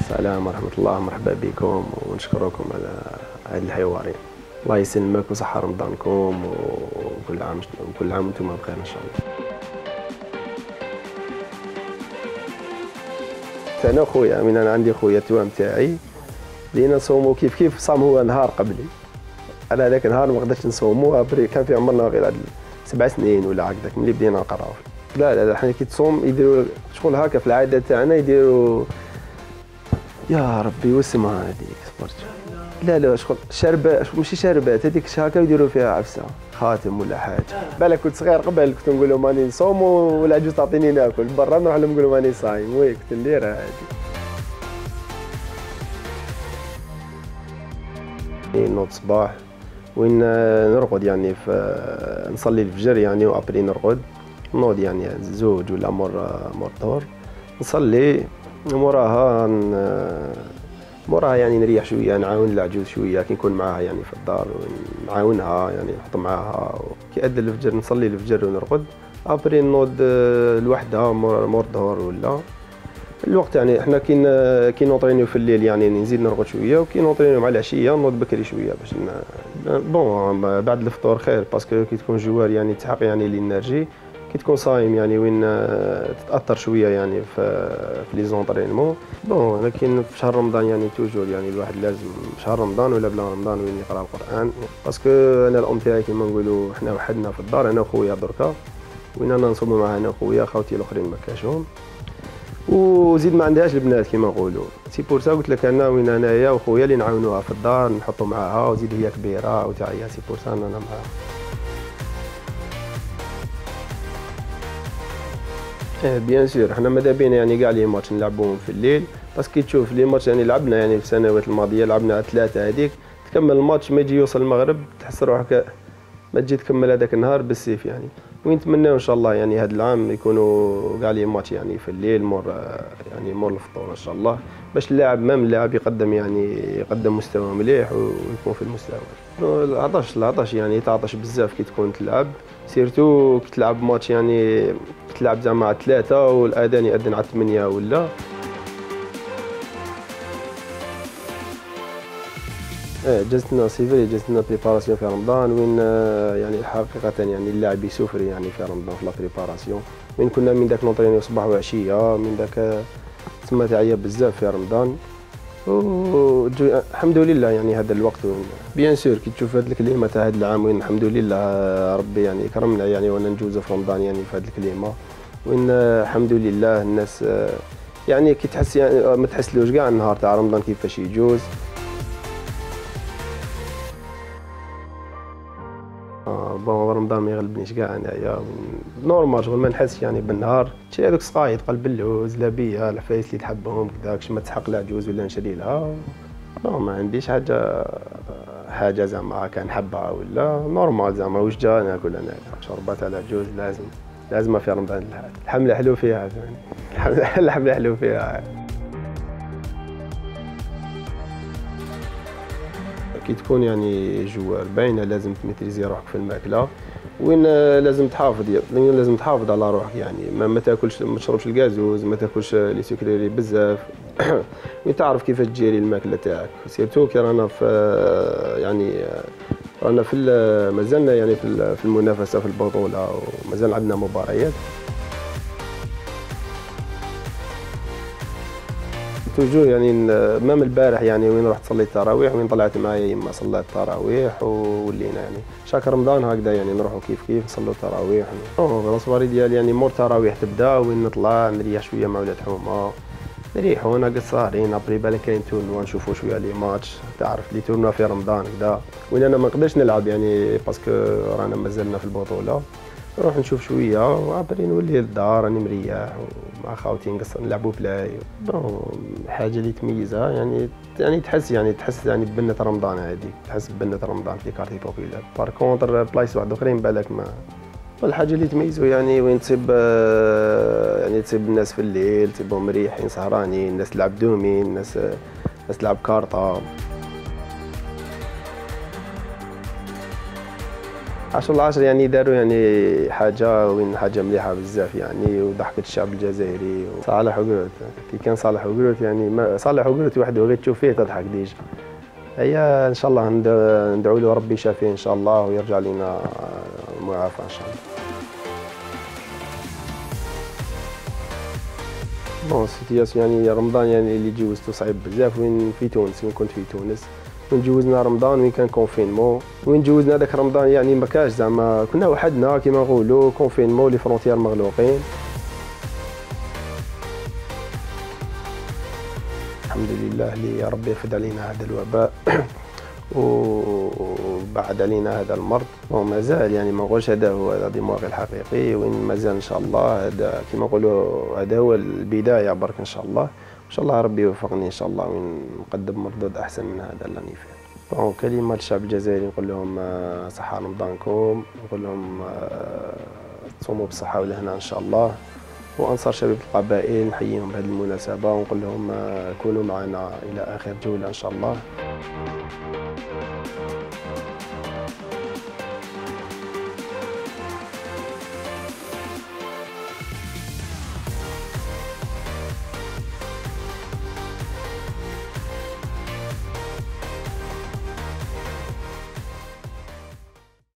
السلام ورحمة الله، مرحبا بكم ونشكركم على هذه الحوارين. الله يسلمك وصحة رمضانكم وكل عام وانتم بخير ان شاء الله. انا خويا انا عندي خويا التوام تاعي بدينا نصوموا كيف صام هو نهار قبلي. على هذاك النهار ما قدرتش نصوموا، كان في عمرنا غير 7 سنين ولا هكذاك ملي بدينا نقراو. لا حنا كي تصوم يديروا شغل هكا في العاده تاعنا، يديروا يا ربي واسمها هذيك صبرت. لا شغل شربات، ماشي شربات، هذيك هكا يديروا فيها عفسه خاتم ولا حاجه. بالك كنت صغير قبل كنت نقول لهم راني نصوم والعجوز تعطيني ناكل، برا نروح لهم نقول لهم راني صايم. وي كنت نديرها هذه. نوض صباح وين نرقد يعني نصلي الفجر يعني، وابري نرقد نوض يعني 2 ولا مور الظهر نصلي. موراها يعني نريح شويه، نعاون العجوز شويه كي نكون معاها يعني في الدار، نعاونها يعني نحط معاها. كي أذن الفجر نصلي الفجر ونرقد، ابري نوض لوحدها مور الظهر ولا الوقت يعني. احنا كي نوطرينيو في الليل يعني نزيد نرقد شويه، وكي نوطرينيو مع العشيه نوض بكري شويه باش بون بعد الفطور خير، باسكو كي تكون جوار يعني تحق يعني لينيرجي. كي تكون صايم يعني وين تتاثر شويه يعني في لي زونطرينمون. بون لكن في شهر رمضان يعني توجور يعني الواحد لازم شهر رمضان ولا بلا رمضان وين يقرا القران، باسكو انا الام تاعي كيما نقولوا حنا وحدنا في الدار، انا وخويا دركا، وين انا نصوم معاه انا وخويا، خوتي الاخرين ما كاشهم، وزيد ما عندهاش البنات كيما نقولوا. سي بور سا قلت لك انا وين انايا وخويا اللي نعاونوها في الدار، نحطوا معاها، وزيد هي كبيره وتاع هي. سي بور سا انا معاها. بيان سور حنا ماذا بينا يعني كاع لي ماتش نلعبوهم في الليل، باسكو كي تشوف لي ماتش يعني لعبنا يعني في السنوات الماضيه لعبنا 3 هذيك، تكمل الماتش ما يجي يوصل المغرب تحس روحك ما تجي تكمل هذاك النهار بالسيف يعني. ونتمناو ان شاء الله يعني هذا العام يكونوا كاع لي ماتش يعني في الليل مور الفطور ان شاء الله، باش اللاعب يقدم مستوى مليح ويكون في المستوى. العطش يعني تعطش بزاف كي تكون تلعب، سيرتو كي تلعب ماتش يعني تلعب زعما على 3 والاذان يأذن على 8 ولا. جازتنا صيفري، جازتنا بريباراسيون في رمضان، وين يعني حقيقة يعني اللاعب يسوفري يعني في رمضان في لا بريباراسيون، وين كنا من داك نونطرينيو صباح وعشية، من داك تما تعيا بزاف في رمضان. الحمد لله يعني هذا الوقت. بيان سور كي تشوف هذه الكلمة تاع هذا العام، وين الحمد لله ربي يعني كرمنا يعني وانا نجوز في رمضان يعني في هذه الكلمة، وين الحمد لله الناس يعني كي تحس يعني ما تحسلوش كاع النهار تاع رمضان كيفاش يجوز. بون رمضان ما يغلبنيش كاع انايا نورمال شغل ما نحسش يعني بالنهار. تشري هذوك الصقايط قلب اللوز لابيه العفايس اللي تحبهم كذاك ما تسحق العجوز ولا نشري لها. ما عنديش حاجه زعما هكا نحبها ولا نورمال زعما واش جا ناكل انا شربات على العجوز لازم في رمضان. الحمله حلو فيها الحمله حلو فيها. كي تكون يعني جوار باينه لازم تميتريزي روحك في الماكله، وين لازم تحافظ على روحك يعني ما تاكلش ما تشربش الغازوز، ما تاكلش لي سكريري بزاف وين تعرف كيفاش تجيري الماكله تاعك. سيرتو كي رانا في يعني رانا في مازلنا يعني في المنافسه في البطوله ومازال عندنا مباريات. توجور يعني مام البارح يعني وين رحت صليت التراويح، وين طلعت معايا يما صلات التراويح ولينا يعني شهر رمضان هكذا يعني نروحوا كيف نصلوا التراويح. الصواري ديالي يعني مور التراويح تبدا وين نطلع نريح شويه مع ولاد حومه، نريحوا ناقص صاهرين ابري بالك كاين تورنوا نشوفوا شويه لي ماتش، تعرف لي تورنوا في رمضان هكذا وين انا ما نقدرش نلعب يعني باسكو رانا مازلنا في البطوله، نروح نشوف شويه وابري نولي للدار راني مريح مع خاوتي نقصر نلعبوا بلاي. حاجه اللي تميزها يعني تحس يعني ببنه رمضان هذيك، تحس ببنه رمضان في كارتي بوبيلار. بار كونتر بلايص واحد اخرين بالك ما. الحاجه اللي تميزو يعني وين تصيب الناس في الليل تصيبهم مريحين سهرانين، الناس تلعب دومين، الناس تلعب كارطه. 10/10 يعني داروا يعني حاجه مليحه بزاف يعني، وضحكت الشعب الجزائري. صالح وقروت كي كان صالح وقروت يعني صالح وقروت وحده غير تشوف فيه تضحك ديجا. هي ان شاء الله ندعو له ربي يشافيه ان شاء الله ويرجع لنا معافى ان شاء الله. بون سيتياسيون يعني رمضان يعني اللي جوزته صعيب بزاف وين في تونس، وين كنت في تونس وين جوزنا رمضان وين كان كونفينمون. وين جوزنا هذاك رمضان يعني ما كاش زعما كنا وحدنا كيما نقولوا كونفينمون لي فرونتيير مغلوقين. الحمد لله اللي ربي يفد علينا هذا الوباء وبعد علينا هذا المرض. ومازال يعني ما نقولش هذا هو الدماغ الحقيقي، وين مازال ان شاء الله هذا كما نقولوا هذا هو البدايه برك ان شاء الله. ان شاء الله ربي يوفقني ان شاء الله وين نقدم مردود احسن من هذا اللي راني فيه. كلمه للشعب الجزائري نقول لهم صحه رمضانكم، نقول لهم تصوموا بالصحه والهنا ان شاء الله. وانصار شباب القبائل نحييهم بهذه المناسبه ونقول لهم كونوا معنا الى اخر جوله ان شاء الله.